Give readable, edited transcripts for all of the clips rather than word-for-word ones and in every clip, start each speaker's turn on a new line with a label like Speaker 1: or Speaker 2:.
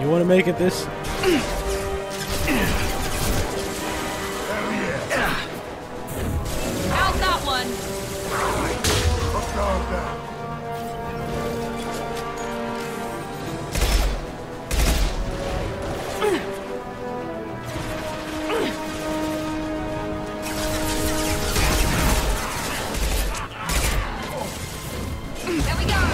Speaker 1: You want to make it this?
Speaker 2: How's that one? There we go.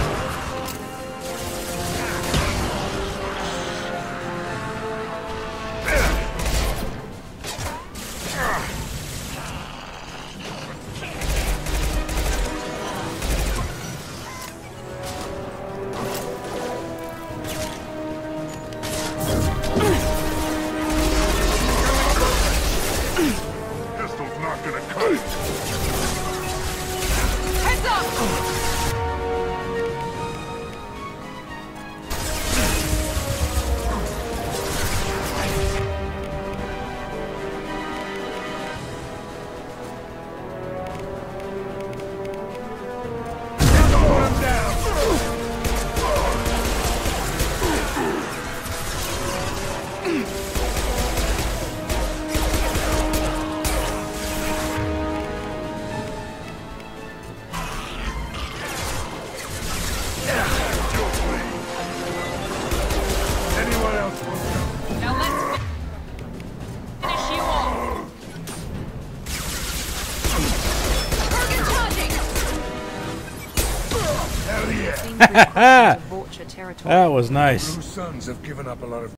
Speaker 3: Pistol's not gonna cut it.
Speaker 2: Heads up.
Speaker 3: Anyone else want to?
Speaker 2: Now let's finish you off. Target charging.
Speaker 3: Hell yeah!
Speaker 1: That was nice.
Speaker 3: Blue Suns have given up a lot of